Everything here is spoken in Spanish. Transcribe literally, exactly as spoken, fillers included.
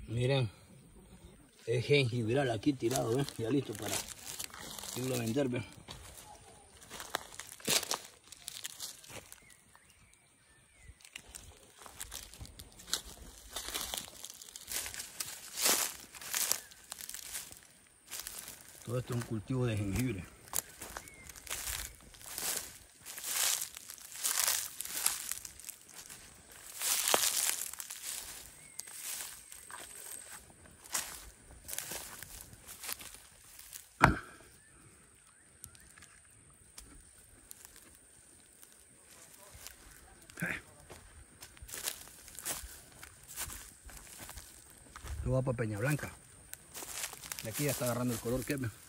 Miren, es jengibral aquí tirado, ¿ven? Ya listo para irlo a vender, ¿ven? Todo esto es un cultivo de jengibre. Esto va para Peña Blanca. De aquí ya está agarrando el color que ve.